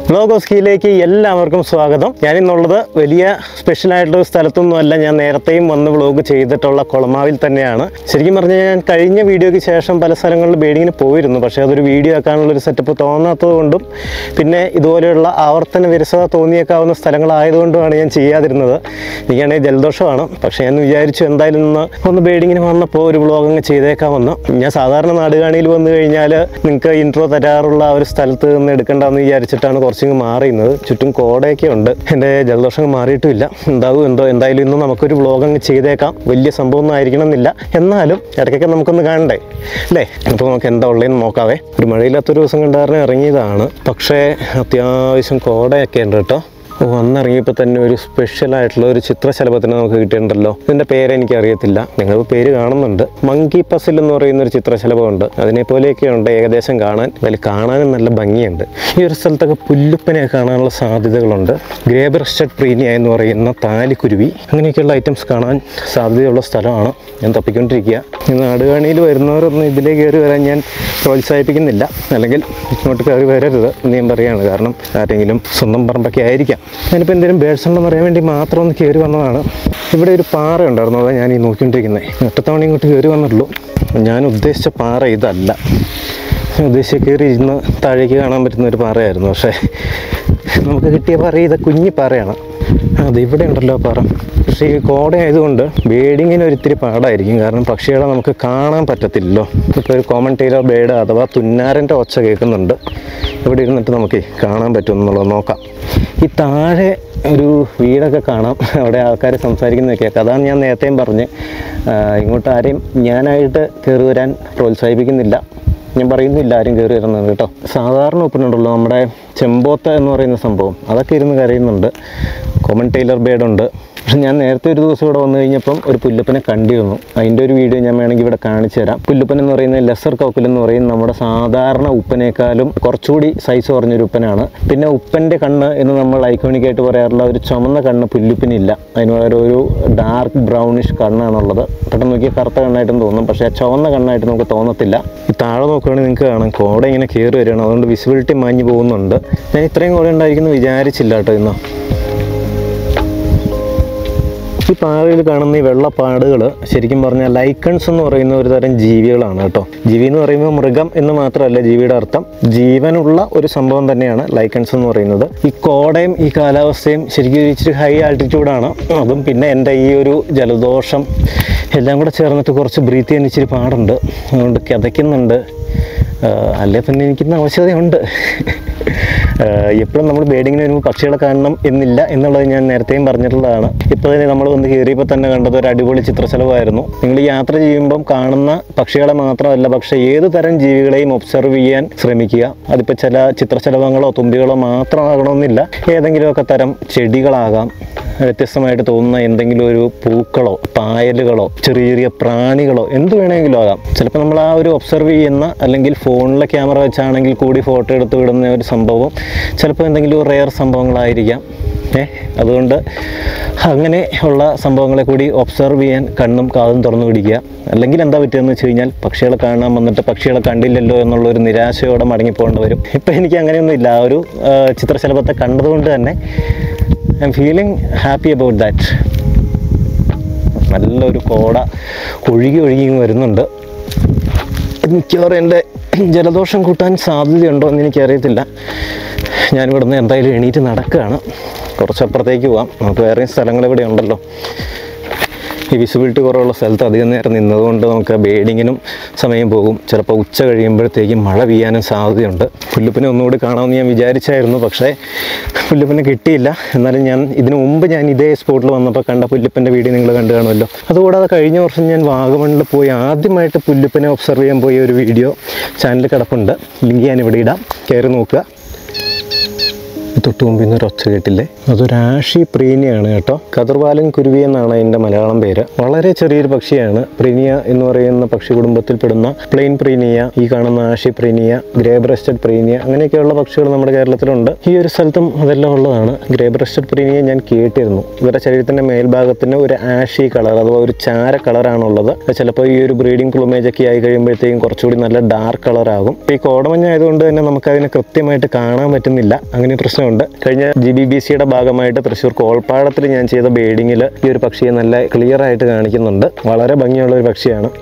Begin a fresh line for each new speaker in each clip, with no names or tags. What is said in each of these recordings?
വ്ലോഗോസ്കിയിലേക്ക് എല്ലാവർക്കും സ്വാഗതം. ഞാനിന്നുള്ളത് വലിയ സ്പെഷ്യലായിട്ടുള്ള സ്ഥലത്തൊന്നുമല്ല. ഞാൻ നേരത്തെയും വന്ന് വ്ലോഗ് ചെയ്തിട്ടുള്ള കുളമാവിൽ തന്നെയാണ്. ശരിക്കും പറഞ്ഞാൽ ഞാൻ കഴിഞ്ഞ വീഡിയോയ്ക്ക് ശേഷം പല സ്ഥലങ്ങളിൽ ബേഡിങ്ങിന് പോയിരുന്നു. പക്ഷേ അതൊരു വീഡിയോ ആക്കാനുള്ളൊരു സെറ്റപ്പ് തോന്നാത്തത് കൊണ്ടും പിന്നെ ഇതുപോലെയുള്ള ആവർത്തന വിരസത തോന്നിയേക്കാവുന്ന സ്ഥലങ്ങളായതുകൊണ്ടുമാണ് ഞാൻ ചെയ്യാതിരുന്നത്. എനിക്കാണെങ്കിൽ ജലദോഷമാണ്. പക്ഷേ ഞാൻ വിചാരിച്ചു എന്തായാലും ഒന്ന് ബേഡിങ്ങിന് വന്നപ്പോൾ ഒരു വ്ലോഗ് അങ്ങ് ചെയ്തേക്കാമെന്ന്. ഞാൻ സാധാരണ നാടുകാണിയിൽ വന്നു കഴിഞ്ഞാൽ നിങ്ങൾക്ക് ഇൻട്രോ തരാറുള്ള ഒരു സ്ഥലത്ത് നിന്ന് എടുക്കേണ്ടതെന്ന് വിചാരിച്ചിട്ടാണ് കുറച്ചിങ്ങ് മാറിയുന്നത്. ചുറ്റും കോടയൊക്കെ ഉണ്ട്. എൻ്റെ ജലദോഷം മാറിയിട്ടുമില്ല. എന്തായാലും ഇന്ന് നമുക്കൊരു വ്ലോഗ് അങ്ങ് ചെയ്തേക്കാം. വലിയ സംഭവമൊന്നും ആയിരിക്കണം എന്നില്ല, എന്നാലും ഇടയ്ക്കൊക്കെ നമുക്കൊന്ന് കാണണ്ടേ അല്ലേ? അപ്പോൾ നമുക്ക് എന്താ ഉള്ളതെന്ന് നോക്കാവേ. ഒരു മഴയില്ലാത്തൊരു ദിവസം കണ്ടാറിന് ഇറങ്ങിയതാണ്. പക്ഷേ അത്യാവശ്യം കോടയൊക്കെ ഉണ്ട് കേട്ടോ. വന്നിറങ്ങിയപ്പോൾ തന്നെ ഒരു സ്പെഷ്യലായിട്ടുള്ള ഒരു ചിത്രശലഭത്തിന് നമുക്ക് കിട്ടിയിട്ടുണ്ടല്ലോ. ഇതിൻ്റെ പേരെനിക്ക് അറിയത്തില്ല, നിങ്ങൾ പേര് കാണുന്നുണ്ട്. മങ്കി പസിൽ എന്ന് പറയുന്നൊരു ചിത്രശലഭമുണ്ട്. അതിനെപ്പോലെയൊക്കെ ഉണ്ട് ഏകദേശം കാണാൻ. അതിൽ കാണാനും നല്ല ഭംഗിയുണ്ട്. ഈ ഒരു സ്ഥലത്തൊക്കെ പുല്ലുപ്പനെ കാണാനുള്ള സാധ്യതകളുണ്ട്. ഗ്രേ ബ്രസ്റ്റഡ് പ്രീനിയ എന്ന് പറയുന്ന താലിക്കുരുവി, അങ്ങനെയൊക്കെയുള്ള ഐറ്റംസ് കാണാൻ സാധ്യതയുള്ള സ്ഥലമാണ്. ഞാൻ തപ്പിക്കൊണ്ടിരിക്കുക. ഈ നാടുകാണിയിൽ വരുന്നവരൊന്നും ഇതിലേക്ക് കയറി വരാൻ ഞാൻ പ്രോത്സാഹിപ്പിക്കുന്നില്ല, അല്ലെങ്കിൽ ഇങ്ങോട്ട് കയറി വരരുത് എന്ന് ഞാൻ പറയുകയാണ്. കാരണം ആരെങ്കിലും സ്വന്തം പറമ്പൊക്കെ ആയിരിക്കാം. ഞാനിപ്പോൾ എന്തെങ്കിലും ബേഡ്സ് ഉണ്ടെന്ന് അറിയാൻ വേണ്ടി മാത്രം ഒന്ന് കയറി വന്നതാണ്. ഇവിടെ ഒരു പാറ ഉണ്ടായിരുന്നു, അതാണ് ഞാൻ ഈ നോക്കിക്കൊണ്ടിരിക്കുന്നത്. ഒറ്റത്തവണ ഇങ്ങോട്ട് കയറി വന്നിട്ടുള്ളൂ. ഞാൻ ഉദ്ദേശിച്ച പാറ ഇതല്ല. ഉദ്ദേശിച്ച് കയറി ഇരുന്ന് താഴേക്ക് കാണാൻ പറ്റുന്ന ഒരു പാറയായിരുന്നു. പക്ഷേ നമുക്ക് കിട്ടിയ പാറ ഇത് കുഞ്ഞി പാറയാണ്. അതിവിടെ ഉണ്ടല്ലോ പാറ. പക്ഷേ ഈ കോട ആയതുകൊണ്ട് ബേഡിങ്ങിന് ഒരിത്തിരി പാടായിരിക്കും. കാരണം പക്ഷികളെ നമുക്ക് കാണാൻ പറ്റത്തില്ലല്ലോ. ഇപ്പോൾ ഒരു കോമൺ ടൈലർ ബേഡ് അഥവാ തുന്നാരൻ്റെ ഒച്ച കേൾക്കുന്നുണ്ട്. ഇവിടെ ഇരുന്നിട്ട് നമുക്ക് കാണാൻ പറ്റുമെന്നുള്ളത് നോക്കാം. ഈ താഴെ ഒരു വീടൊക്കെ കാണാം. അവിടെ ആൾക്കാർ സംസാരിക്കുന്നതൊക്കെ കേൾക്കാം. അതാണ് ഞാൻ നേരത്തെയും പറഞ്ഞ് ഇങ്ങോട്ട് ആരെയും ഞാനായിട്ട് കയറി വരാൻ പ്രോത്സാഹിപ്പിക്കുന്നില്ല. ഞാൻ പറയുന്നില്ല ആരും കയറി വരുന്നത് കേട്ടോ. സാധാരണ ഉപ്പനുണ്ടല്ലോ നമ്മുടെ ചെമ്പോത്ത എന്ന് പറയുന്ന സംഭവം, അതൊക്കെ ഇരുന്ന് കരയുന്നുണ്ട്. കോമൺ ടൈലർ ബേഡുണ്ട്. പക്ഷെ ഞാൻ നേരത്തെ ഒരു ദിവസം ഇവിടെ വന്നു കഴിഞ്ഞപ്പം ഒരു പുല്ലുപ്പനെ കണ്ടിരുന്നു. അതിൻ്റെ ഒരു വീഡിയോ ഞാൻ വേണമെങ്കിൽ ഇവിടെ കാണിച്ചു തരാം. പുല്ലുപ്പൻ എന്ന് പറയുന്നത് ലെസർ കൗക്കൽ എന്ന് പറയുന്ന നമ്മുടെ സാധാരണ ഉപ്പനേക്കാളും കുറച്ചുകൂടി സൈസ് കുറഞ്ഞൊരു ഉപ്പനാണ്. പിന്നെ ഉപ്പൻ്റെ കണ്ണ് എന്ന് നമ്മൾ ഐക്കോണിക്കായിട്ട് പറയാറുള്ള ഒരു ചുമന്ന കണ്ണ് പുല്ലുപ്പനില്ല. അതിന് പകരം ഒരു ഡാർക്ക് ബ്രൗണിഷ് കണ്ണാണുള്ളത്. പെട്ടെന്ന് നോക്കിയാൽ കറുത്ത കണ്ണായിട്ടും തോന്നും, പക്ഷേ ആ ചുവന്ന കണ്ണായിട്ട് നമുക്ക് തോന്നത്തില്ല. ഈ താഴെ നോക്കുകയാണെങ്കിൽ നിങ്ങൾക്ക് കാണാം കോട ഇങ്ങനെ കയറി വരികയാണ്. അതുകൊണ്ട് വിസിബിലിറ്റി മാഞ്ഞു പോകുന്നുണ്ട്. ഞാൻ ഇത്രയും കോട ഉണ്ടായിരിക്കുന്നു വിചാരിച്ചില്ല കേട്ടോ ഇന്ന്. ഈ പാറയിൽ കാണുന്ന ഈ വെള്ളപ്പാടുകൾ ശരിക്കും പറഞ്ഞാൽ ലൈക്കൺസ് എന്ന് പറയുന്ന ഒരു തരം ജീവികളാണ് കേട്ടോ. ജീവി എന്ന് പറയുമ്പോൾ മൃഗം എന്ന് മാത്രമല്ല ജീവിയുടെ അർത്ഥം. ജീവനുള്ള ഒരു സംഭവം തന്നെയാണ് ലൈക്കൺസ് എന്ന് പറയുന്നത്. ഈ കോടയും ഈ കാലാവസ്ഥയും ശരിക്കും ഇച്ചിരി ഹൈ ആൾട്ടിറ്റ്യൂഡാണ്. അതും പിന്നെ എൻ്റെ ഈ ഒരു ജലദോഷം എല്ലാം കൂടെ ചേർന്നിട്ട് കുറച്ച് ബ്രീത്ത് ചെയ്യാൻ ഇച്ചിരി പാടുണ്ട്. അതുകൊണ്ട് കിതയ്ക്കുന്നുണ്ട്. അല്ലേ പിന്നെ എനിക്കിന്ന് ആവശ്യതയുണ്ട്. എപ്പോഴും നമ്മൾ ബേഡിങ്ങിന് വരുമ്പോൾ പക്ഷികളെ കാണണം എന്നില്ല എന്നുള്ളത് ഞാൻ നേരത്തെയും പറഞ്ഞിട്ടുള്ളതാണ്. ഇപ്പോൾ തന്നെ നമ്മൾ വന്ന് കയറിയപ്പോൾ തന്നെ കണ്ടത് ഒരു അടിപൊളി ചിത്രശലഭമായിരുന്നു. നിങ്ങൾ യാത്ര ചെയ്യുമ്പം കാണുന്ന പക്ഷികളെ മാത്രമല്ല, പക്ഷേ ഏത് തരം ജീവികളെയും ഒബ്സർവ് ചെയ്യാൻ ശ്രമിക്കുക. അതിപ്പോൾ ചില ചിത്രശലഭങ്ങളോ തുമ്പികളോ മാത്രമാകണമെന്നില്ല. ഏതെങ്കിലുമൊക്കെ തരം ചെടികളാകാം, വ്യത്യസ്തമായിട്ട് തോന്നുന്ന എന്തെങ്കിലും ഒരു പൂക്കളോ പായലുകളോ ചെറിയ ചെറിയ പ്രാണികളോ എന്ത് വേണമെങ്കിലും ആകാം. ചിലപ്പോൾ നമ്മൾ ആ ഒരു ഒബ്സർവ് ചെയ്യുന്ന അല്ലെങ്കിൽ ഫോണിലെ ക്യാമറ വെച്ചാണെങ്കിൽ കൂടി ഫോട്ടോ എടുത്ത് വിടുന്ന ഒരു സംഭവം ചിലപ്പോൾ എന്തെങ്കിലും റെയർ സംഭവങ്ങളായിരിക്കാം. അതുകൊണ്ട് അങ്ങനെ ഉള്ള സംഭവങ്ങളെ കൂടി ഒബ്സർവ് ചെയ്യാൻ കണ്ണും കാതും തുറന്നു പിടിക്കുക. അല്ലെങ്കിൽ എന്താ പറ്റുകയെന്ന് വെച്ച് കഴിഞ്ഞാൽ പക്ഷികളെ കാണാൻ വന്നിട്ട് പക്ഷികളെ കണ്ടില്ലല്ലോ എന്നുള്ളൊരു നിരാശയോടെ മടങ്ങിപ്പോകേണ്ടി വരും. ഇപ്പം എനിക്ക് അങ്ങനെയൊന്നും ഇല്ല. ആ ഒരു ചിത്രശലഭത്തെ കണ്ടതുകൊണ്ട് തന്നെ I'm feeling happy about that. നല്ലൊരു കോട ഒഴുകി വരുന്നുണ്ട്. മിക്കവാറും എൻ്റെ ജലദോഷം കൂട്ടാൻ സാധ്യതയുണ്ടോ എന്ന് എനിക്കറിയത്തില്ല. ഞാനിവിടുന്ന് എന്തായാലും എണീറ്റ് നടക്കുകയാണ്. കുറച്ചപ്പുറത്തേക്ക് പോകാം. നമുക്ക് വേറെ സ്ഥലങ്ങൾ ഇവിടെ ഉണ്ടല്ലോ. ഈ വിസിബിലിറ്റി കുറവുള്ള സ്ഥലത്ത് അധികം നേരം നിന്നതുകൊണ്ട് നമുക്ക് ബേഡിങ്ങിനും സമയം പോകും. ചിലപ്പോൾ ഉച്ച കഴിയുമ്പോഴത്തേക്കും മഴ പെയ്യാനും സാധ്യതയുണ്ട്. പുല്ലുപ്പനെ ഒന്നുകൂടി കാണാമെന്ന് ഞാൻ വിചാരിച്ചായിരുന്നു, പക്ഷേ പുല്ലുപ്പനെ കിട്ടിയില്ല. എന്നാലും ഞാൻ ഇതിനു മുമ്പ് ഞാൻ ഇതേ സ്പോട്ടിൽ വന്നപ്പോൾ കണ്ട പുല്ലുപ്പൻ്റെ വീഡിയോ നിങ്ങൾ കണ്ടു കാണുമല്ലോ. അതുകൂടാതെ കഴിഞ്ഞ വർഷം ഞാൻ വാഗമണ്ണിൽ പോയി ആദ്യമായിട്ട് പുല്ലുപ്പനെ ഒബ്സർവ് ചെയ്യാൻ പോയ ഒരു വീഡിയോ ചാനലിൽ കിടപ്പുണ്ട്. ലിങ്ക് ഞാനിവിടെ ഇടാം, കയറി നോക്കുക. തൊട്ട് മുമ്പിൽ നിന്നൊരു ഒച്ച കേട്ടില്ലേ? അതൊരു ആഷി പ്രീനിയാണ് കേട്ടോ. കതിർവാലൻ കുരുവി എന്നാണ് അതിൻ്റെ മലയാളം പേര്. വളരെ ചെറിയൊരു പക്ഷിയാണ്. പ്രീനിയ എന്ന് പറയുന്ന പക്ഷി കുടുംബത്തിൽപ്പെടുന്ന പ്ലെയിൻ പ്രീനിയ, ഈ കാണുന്ന ashy prinia, grey breasted prinia, അങ്ങനെയൊക്കെയുള്ള പക്ഷികൾ നമ്മുടെ കേരളത്തിലുണ്ട്. ഈ ഒരു സ്ഥലത്തും അതെല്ലാം ഉള്ളതാണ്. ഗ്രേ ബ്രസ്റ്റഡ് പ്രീനിയ ഞാൻ കേട്ടിരുന്നു. ഇവരുടെ ശരീരത്തിൻ്റെ മേൽഭാഗത്തിന് ഒരു ആഷി കളർ അഥവാ ഒരു ചാര കളറാണുള്ളത്. ചിലപ്പോൾ ഈ ഒരു ബ്രീഡിംഗ് പ്ലൂമേജ് ഒക്കെ ആയി കഴിയുമ്പോഴത്തേക്കും കുറച്ചുകൂടി നല്ല ഡാർക്ക് കളറാകും. ഈ കോടമഞ്ഞായതുകൊണ്ട് തന്നെ നമുക്കതിനെ കൃത്യമായിട്ട് കാണാൻ പറ്റുന്നില്ല. അങ്ങനെ പ്രശ്നം പ്രശ്നമുണ്ട്. കഴിഞ്ഞ GBBCയുടെ ഭാഗമായിട്ട് തൃശ്ശൂർ കോൾപ്പാടത്തിൽ ഞാൻ ചെയ്ത ബേഡിങ്ങിൽ ഈ ഒരു പക്ഷിയെ നല്ല ക്ലിയർ ആയിട്ട് കാണിക്കുന്നുണ്ട്. വളരെ ഭംഗിയുള്ള ഒരു പക്ഷിയാണ്.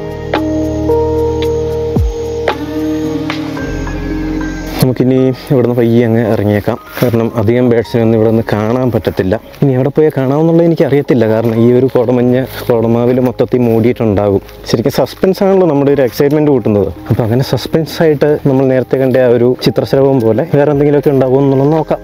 നമുക്കിനി ഇവിടുന്ന് പയ്യെ അങ്ങ് ഇറങ്ങിയേക്കാം. കാരണം അധികം ബേഡ്സിനൊന്നും ഇവിടെ നിന്ന് കാണാൻ പറ്റത്തില്ല. ഇനി എവിടെ പോയാൽ കാണാമെന്നുള്ളത് എനിക്ക് അറിയത്തില്ല. കാരണം ഈ ഒരു കോടമഞ്ഞ് കോടമാവിൽ മൊത്തത്തിൽ മൂടിയിട്ടുണ്ടാകും. ശരിക്കും സസ്പെൻസ് ആണല്ലോ നമ്മുടെ ഒരു എക്സൈറ്റ്മെൻറ്റ് കൂട്ടുന്നത്. അപ്പോൾ അങ്ങനെ സസ്പെൻസ് ആയിട്ട് നമ്മൾ നേരത്തെ കണ്ട ആ ഒരു ചിത്രശലഭം പോലെ വേറെ എന്തെങ്കിലുമൊക്കെ ഉണ്ടാകുമോ എന്നുള്ളത് നോക്കാം.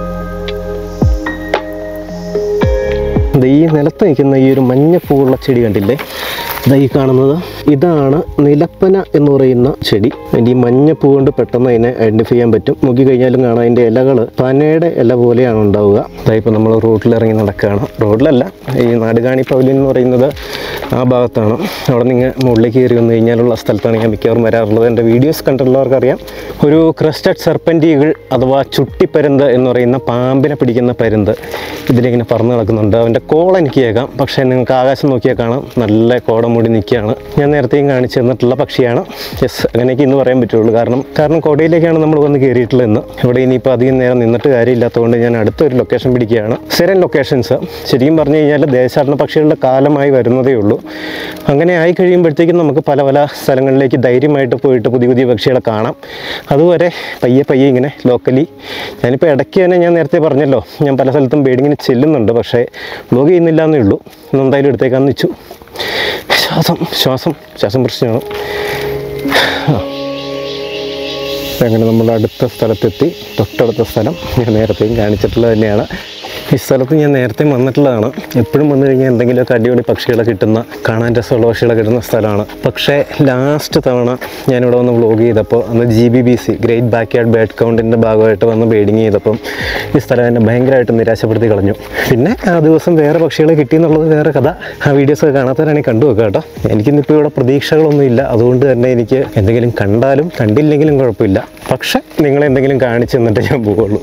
ഈ നിലത്ത് നിൽക്കുന്ന ഈ ഒരു മഞ്ഞപ്പൂവുള്ള ചെടി കണ്ടില്ലേ? ഈ കാണുന്നത് ഇതാണ് നിലപ്പന എന്ന് പറയുന്ന ചെടി. അതിൻ്റെ ഈ മഞ്ഞപ്പൂ കൊണ്ട് പെട്ടെന്ന് അതിനെ ഐഡൻറ്റിഫൈ ചെയ്യാൻ പറ്റും. നോക്കി കഴിഞ്ഞാലും കാണാം അതിൻ്റെ ഇലകൾ പനയുടെ ഇല പോലെയാണ് ഉണ്ടാവുക. ഇപ്പോൾ നമ്മൾ റോഡിലിറങ്ങി നടക്കുകയാണ്. റോഡിലല്ല, ഈ നാടുകാണി പവലിയൻ എന്ന് പറയുന്നത് ആ ഭാഗത്താണ്. അവിടെ നിന്ന് മുകളിലേക്ക് കയറി വന്നു കഴിഞ്ഞാലുള്ള സ്ഥലത്താണ് ഞാൻ മിക്കവാറും വരാറുള്ളത്. എൻ്റെ വീഡിയോസ് കണ്ടിട്ടുള്ളവർക്കറിയാം. ഒരു ക്രസ്റ്റഡ് സർപ്പൻ്റ് ഈഗിൾ അഥവാ ചുട്ടിപ്പരുന്ത് എന്ന് പറയുന്ന പാമ്പിനെ പിടിക്കുന്ന പരുന്ത് ഇതിലിങ്ങനെ പറന്ന് നടക്കുന്നുണ്ട്. അവൻ്റെ കോൾ എനിക്ക് കേൾക്കാം. പക്ഷേ നിങ്ങൾക്ക് ആകാശം നോക്കിയാൽ കാണാം നല്ല കോട മൂടി നിൽക്കുകയാണ്. ഞാൻ നേരത്തെയും കാണിച്ചു തന്നിട്ടുള്ള പക്ഷിയാണ്. അങ്ങനെയൊക്കെ ഇന്ന് പറയാൻ പറ്റുള്ളൂ. കാരണം കോടയിലേക്കാണ് നമ്മൾ വന്ന് കയറിയിട്ടുള്ളത് ഇന്ന്. ഇവിടെ ഇനിയിപ്പോൾ അധികം നേരം നിന്നിട്ട് കാര്യമില്ലാത്തതുകൊണ്ട് ഞാൻ അടുത്തൊരു ലൊക്കേഷൻ പിടിക്കുകയാണ്. സ്ഥിരം ലൊക്കേഷൻസ് ശരിക്കും പറഞ്ഞു കഴിഞ്ഞാൽ ദേശാടന പക്ഷികളുടെ കാലമായി വരുന്നതേ ഉള്ളൂ. അങ്ങനെ ആയി കഴിയുമ്പോഴത്തേക്കും നമുക്ക് പല പല സ്ഥലങ്ങളിലേക്ക് ധൈര്യമായിട്ട് പോയിട്ട് പുതിയ പുതിയ പക്ഷികളെ കാണാം. അതുവരെ പയ്യെ ഇങ്ങനെ ലോക്കലി ഞാനിപ്പോൾ ഇടയ്ക്ക് തന്നെ ഞാൻ നേരത്തെ പറഞ്ഞല്ലോ, ഞാൻ പല സ്ഥലത്തും ബേഡിങ്ങിന് ചെല്ലുന്നുണ്ട്. പക്ഷേ വ്ലോഗ് ചെയ്യുന്നില്ല എന്നേ ഉള്ളൂ. ഇന്ന് എന്തായാലും എടുത്തേക്കാന്ന് വെച്ചു. ശ്വാസം പ്രശ്നമാണ്. അങ്ങനെ നമ്മൾ അടുത്ത സ്ഥലത്തെത്തി. തൊട്ടടുത്ത സ്ഥലം ഞാൻ നേരത്തെയും കാണിച്ചിട്ടുള്ളത് തന്നെയാണ്. ഈ സ്ഥലത്ത് ഞാൻ നേരത്തെ വന്നിട്ടുള്ളതാണ്. എപ്പോഴും വന്നു കഴിഞ്ഞാൽ എന്തെങ്കിലുമൊക്കെ അടിപൊളി പക്ഷികളെ കിട്ടുന്ന, കാണാൻ രസമുള്ള പക്ഷികളെ കിട്ടുന്ന സ്ഥലമാണ്. പക്ഷേ ലാസ്റ്റ് തവണ ഞാനിവിടെ വന്ന് വ്ലോഗ് ചെയ്തപ്പോൾ അന്ന് GBBC ഗ്രേറ്റ് ബാക്ക്യാർഡ് ബേർഡ് കൗണ്ടിൻ്റെ ഭാഗമായിട്ട് വന്ന് ബേഡിങ് ചെയ്തപ്പം ഈ സ്ഥലം എന്നെ ഭയങ്കരമായിട്ട് നിരാശപ്പെടുത്തി കളഞ്ഞു. പിന്നെ ആ ദിവസം വേറെ പക്ഷികളെ കിട്ടിയെന്നുള്ളത് വേറെ കഥ. ആ വീഡിയോസൊക്കെ കാണാത്തവരാണെങ്കിൽ കണ്ടു വെക്കുക കേട്ടോ. എനിക്കിന്നിപ്പോൾ ഇവിടെ പ്രതീക്ഷകളൊന്നുമില്ല. അതുകൊണ്ട് തന്നെ എനിക്ക് എന്തെങ്കിലും കണ്ടാലും കണ്ടില്ലെങ്കിലും കുഴപ്പമില്ല. പക്ഷേ നിങ്ങളെന്തെങ്കിലും കാണിച്ചു തന്നിട്ട് ഞാൻ പോവുള്ളൂ.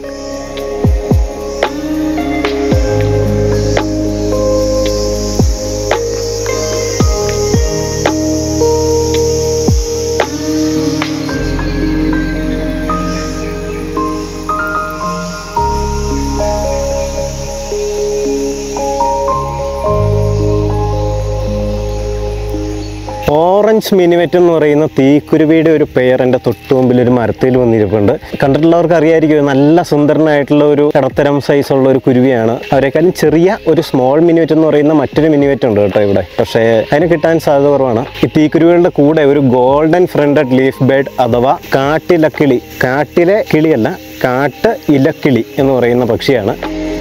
ഓറഞ്ച് മിനിവെറ്റ് എന്ന് പറയുന്ന തീക്കുരുവിയുടെ ഒരു പെയർ എൻ്റെ തൊട്ടുമുമ്പിൽ ഒരു മരത്തിൽ വന്നിരിപ്പുണ്ട്. കണ്ടിട്ടുള്ളവർക്ക് അറിയായിരിക്കും, നല്ല സുന്ദരനായിട്ടുള്ള ഒരു ഇടത്തരം സൈസുള്ള ഒരു കുരുവിയാണ്. അവരെക്കാളും ചെറിയ ഒരു സ്മോൾ മിനിവെറ്റ് എന്ന് പറയുന്ന മറ്റൊരു മിനിവെറ്റ് ഉണ്ട് കേട്ടോ ഇവിടെ. പക്ഷേ അതിന് കിട്ടാൻ സാധ്യത കുറവാണ്. ഈ തീക്കുരുവികളുടെ കൂടെ ഒരു ഗോൾഡൻ ഫ്രണ്ടഡ് ലീഫ് ബേർഡ് അഥവാ കാട്ടിലക്കിളി, കാട്ടിലെ കിളിയല്ല, കാട്ട് ഇലക്കിളി എന്ന് പറയുന്ന പക്ഷിയാണ്.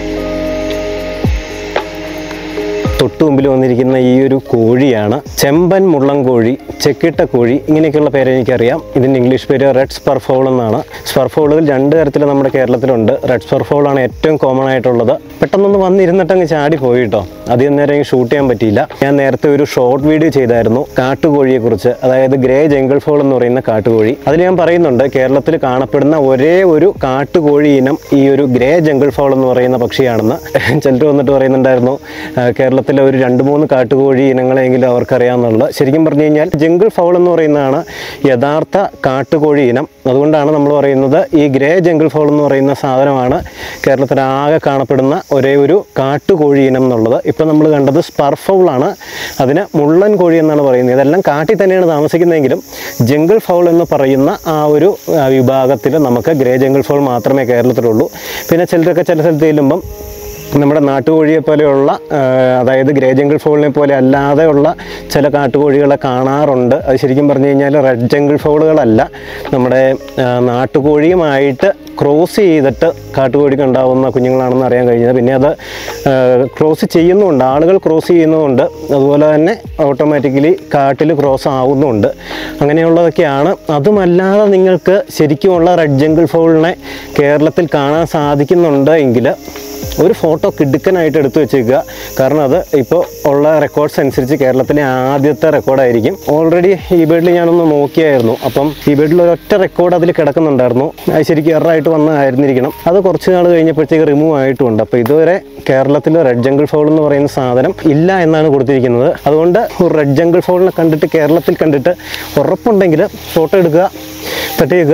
തൊട്ടുമുമ്പിൽ വന്നിരിക്കുന്ന ഈ ഒരു കോഴിയാണ് ചെമ്പൻ മുള്ളം കോഴി, ചെക്കിട്ട കോഴി, ഇങ്ങനെയൊക്കെയുള്ള പേര് എനിക്കറിയാം. ഇതിൻ്റെ ഇംഗ്ലീഷ് പേര് റെഡ് സ്പർഫൗൾ എന്നാണ്. സ്പർഫൗളുകൾ രണ്ട് തരത്തിൽ നമ്മുടെ കേരളത്തിലുണ്ട്. റെഡ് സ്പർഫൗളാണ് ഏറ്റവും കോമൺ ആയിട്ടുള്ളത്. പെട്ടെന്നൊന്ന് വന്നിരുന്നിട്ടങ്ങ് ചാടി പോയി കേട്ടോ. അധികം നേരം ഷൂട്ട് ചെയ്യാൻ പറ്റിയില്ല. ഞാൻ നേരത്തെ ഒരു ഷോർട്ട് വീഡിയോ ചെയ്തായിരുന്നു കാട്ടുകോഴിയെക്കുറിച്ച്, അതായത് ഗ്രേ ജംഗിൾ ഫൗൾ എന്ന് പറയുന്ന കാട്ടുകോഴി. അതിൽ ഞാൻ പറയുന്നുണ്ട് കേരളത്തിൽ കാണപ്പെടുന്ന ഒരേ ഒരു കാട്ടുകോഴി ഇനം ഈ ഒരു ഗ്രേ ജംഗിൾ ഫൗൾ എന്ന് പറയുന്ന പക്ഷിയാണെന്ന്. ചിലർ വന്നിട്ട് പറയുന്നുണ്ടായിരുന്നു കേരളത്തിൽ ഒരു 2-3 കാട്ടുകോഴി ഇനങ്ങളെങ്കിലും അവർക്കറിയാമെന്നുള്ളത്. ശരിക്കും പറഞ്ഞു കഴിഞ്ഞാൽ ജംഗിൾ ഫൗൾ എന്ന് പറയുന്നതാണ് യഥാർത്ഥ കാട്ടുകോഴി ഇനം. അതുകൊണ്ടാണ് നമ്മൾ പറയുന്നത് ഈ ഗ്രേ ജംഗിൾ ഫൗൾ എന്ന് പറയുന്ന സാധനമാണ് കേരളത്തിലാകെ കാണപ്പെടുന്ന ഒരേ ഒരു കാട്ടുകോഴി ഇനം എന്നുള്ളത്. ഇപ്പം നമ്മൾ കണ്ടത് സ്പർഫൗളാണ്. അതിന് മുള്ളൻ കോഴി എന്നാണ് പറയുന്നത്. ഇതെല്ലാം കാട്ടിൽ തന്നെയാണ് താമസിക്കുന്നതെങ്കിലും ജംഗിൾ ഫൗൾ എന്ന് പറയുന്ന ആ ഒരു വിഭാഗത്തിൽ നമുക്ക് ഗ്രേ ജംഗിൾ ഫൗൾ മാത്രമേ കേരളത്തിലുള്ളൂ. പിന്നെ ചിലരൊക്കെ ചില സ്ഥലത്ത് ചെല്ലുമ്പം നമ്മുടെ നാട്ടുകോഴിയെ പോലെയുള്ള, അതായത് ഗ്രേ ജംഗിൾ ഫൗളിനെ പോലെ അല്ലാതെയുള്ള ചില കാട്ടുകോഴികളെ കാണാറുണ്ട്. അത് ശരിക്കും പറഞ്ഞു കഴിഞ്ഞാൽ റെഡ് ജംഗിൾ ഫൗളുകളല്ല, നമ്മുടെ നാട്ടുകോഴിയുമായിട്ട് ക്രോസ് ചെയ്തിട്ട് കാട്ടുകോഴിക്ക് ഉണ്ടാകുന്ന കുഞ്ഞുങ്ങളാണെന്ന് അറിയാൻ കഴിഞ്ഞത്. പിന്നെ അത് ക്രോസ് ചെയ്യുന്നുമുണ്ട്, ആളുകൾ ക്രോസ് ചെയ്യുന്നുമുണ്ട്. അതുപോലെ തന്നെ ഓട്ടോമാറ്റിക്കലി കാട്ടിൽ ക്രോസ് ആവുന്നുമുണ്ട്. അങ്ങനെയുള്ളതൊക്കെയാണ്. അതുമല്ലാതെ നിങ്ങൾക്ക് ശരിക്കുമുള്ള റെഡ് ജംഗിൾ ഫൗളിനെ കേരളത്തിൽ കാണാൻ സാധിക്കുന്നുണ്ട് എങ്കിൽ ഒരു ഫോട്ടോ കിടുക്കനായിട്ട് എടുത്തു വെച്ചേക്കുക. കാരണം അത് ഇപ്പോൾ ഉള്ള റെക്കോർഡ്സ് അനുസരിച്ച് കേരളത്തിലെ ആദ്യത്തെ റെക്കോർഡായിരിക്കും. ഓൾറെഡി ഈ ബേഡിൽ ഞാനൊന്ന് നോക്കിയായിരുന്നു. അപ്പം ഈ ബേഡിൽ ഒരൊറ്റ റെക്കോർഡ് അതിൽ കിടക്കുന്നുണ്ടായിരുന്നു. അത് ശരിക്കും എററായിട്ട് വന്നതായിരുന്നിരിക്കണം. അത് കുറച്ച് നാൾ കഴിഞ്ഞപ്പോഴത്തേക്ക് റിമൂവ് ആയിട്ടുമുണ്ട്. അപ്പോൾ ഇതുവരെ കേരളത്തിൽ റെഡ് ജംഗിൾ ഫൗൾ എന്ന് പറയുന്ന സാധനം ഇല്ല എന്നാണ് കൊടുത്തിരിക്കുന്നത്. അതുകൊണ്ട് ഒരു റെഡ് ജംഗിൾ ഫൗളിനെ കണ്ടിട്ട് കേരളത്തിൽ കണ്ടിട്ട് ഉറപ്പുണ്ടെങ്കിൽ ഫോട്ടോ എടുക്കുക, തട്ടി വെക്കുക.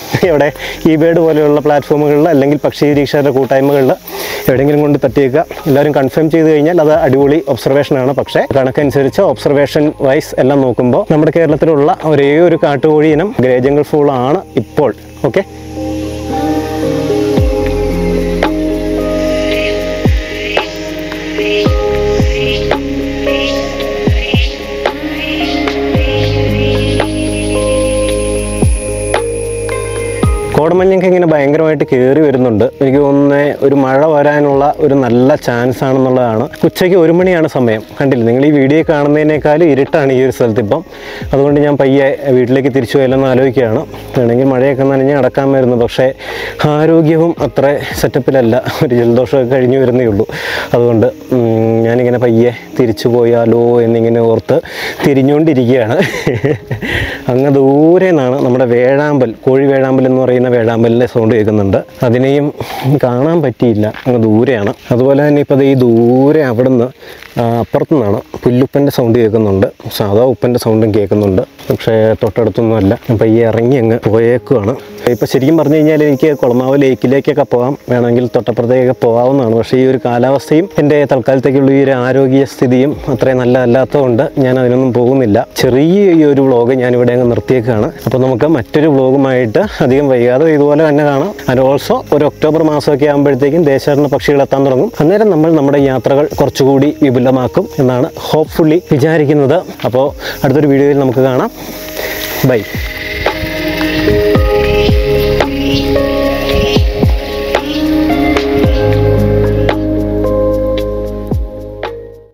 ഇവിടെ ഈ ബേഡ് പോലെയുള്ള പ്ലാറ്റ്ഫോമുകളിൽ അല്ലെങ്കിൽ പക്ഷി നിരീക്ഷകരുടെ കൂട്ടായ്മകളിൽ എവിടെയെങ്കിലും കൊണ്ട് തട്ടിയേക്കുക. എല്ലാവരും കൺഫേം ചെയ്ത് കഴിഞ്ഞാൽ അത് അടിപൊളി ഒബ്സർവേഷനാണ്. പക്ഷേ കണക്കനുസരിച്ച് ഒബ്സർവേഷൻ വൈസ് എല്ലാം നോക്കുമ്പോൾ നമ്മുടെ കേരളത്തിലുള്ള ഒരേ ഒരു കാട്ടുകോഴി ഇനം ഗ്രേ ജംഗിൾ ഫൗൾ ആണ് ഇപ്പോൾ. ഓക്കെ, കോടമഞ്ഞൊക്കെ ഇങ്ങനെ ഭയങ്കരമായിട്ട് കയറി വരുന്നുണ്ട്. എനിക്ക് തോന്നുന്നത് ഒരു മഴ വരാനുള്ള ഒരു നല്ല ചാൻസ് ആണെന്നുള്ളതാണ്. ഉച്ചയ്ക്ക് 1 മണിയാണ് സമയം. കണ്ടില്ല നിങ്ങൾ ഈ വീഡിയോ കാണുന്നതിനേക്കാൾ ഇരുട്ടാണ് ഈ ഒരു സ്ഥലത്ത് ഇപ്പം. അതുകൊണ്ട് ഞാൻ പയ്യെ വീട്ടിലേക്ക് തിരിച്ചു പോയാലെന്ന് ആലോചിക്കുകയാണ്. വേണമെങ്കിൽ മഴയൊക്കെ നനഞ്ഞ് നടക്കാമായിരുന്നു. പക്ഷേ ആരോഗ്യവും അത്ര സെറ്റപ്പിലല്ല. ഒരു ജലദോഷമൊക്കെ കഴിഞ്ഞു വരുന്നേ ഉള്ളൂ. അതുകൊണ്ട് ഞാനിങ്ങനെ പയ്യെ തിരിച്ചു പോയാലോ എന്നിങ്ങനെ ഓർത്ത് തിരിഞ്ഞുകൊണ്ടിരിക്കുകയാണ്. അങ്ങ് ദൂരെ നിന്നാണ് നമ്മുടെ വേഴാമ്പൽ, കോഴി വേഴാമ്പൽ എന്ന് പറയുന്ന വേഴാമ്പലിൻ്റെ സൗണ്ട് കേൾക്കുന്നുണ്ട്. അതിനെയും കാണാൻ പറ്റിയില്ല, അങ്ങ് ദൂരെയാണ്. അതുപോലെ തന്നെ ഇപ്പോൾ ഈ ദൂരെ അവിടുന്ന് അപ്പുറത്തു നിന്നാണ് പുല്ലുപ്പൻ്റെ സൗണ്ട് കേൾക്കുന്നുണ്ട്. സാധാ ഉപ്പൻ്റെ സൗണ്ടും കേൾക്കുന്നുണ്ട്. പക്ഷേ തൊട്ടടുത്തൊന്നുമല്ല. അപ്പം ഈ ഇറങ്ങി അങ്ങ് പോയേക്കുവാണ്. ഇപ്പോൾ ശരിക്കും പറഞ്ഞു കഴിഞ്ഞാൽ എനിക്ക് കുളമാവ് ലേക്കിലേക്കൊക്കെ പോകാം, വേണമെങ്കിൽ തൊട്ടപ്പുറത്തേക്കൊക്കെ പോകാവുന്നതാണ്. പക്ഷേ ഈ ഒരു കാലാവസ്ഥയും എൻ്റെ തൽക്കാലത്തേക്കുള്ള ഈ ഒരു ആരോഗ്യ സ്ഥിതിയും അത്രയും നല്ലതല്ലാത്തതുകൊണ്ട് ഞാൻ അതിനൊന്നും പോകുന്നില്ല. ചെറിയ ഈ ഒരു വ്ളോഗ് ഞാനിവിടെ അങ്ങ് നിർത്തിയേക്കാണ്. അപ്പോൾ നമുക്ക് മറ്റൊരു വ്ളോഗുമായിട്ട് അധികം വൈകാതെ ഇതുപോലെ തന്നെ കാണാം. ആൻഡ് ഓൾസോ ഒരു ഒക്ടോബർ മാസമൊക്കെ ആകുമ്പോഴത്തേക്കും ദേശാടന പക്ഷികൾ എത്താൻ തുടങ്ങും. അന്നേരം നമ്മൾ നമ്മുടെ യാത്രകൾ കുറച്ചുകൂടി വിപുലമാക്കും എന്നാണ് ഹോപ്പ്ഫുള്ളി വിചാരിക്കുന്നത്. അപ്പോൾ അടുത്തൊരു വീഡിയോയിൽ നമുക്ക് കാണാം. ബൈ.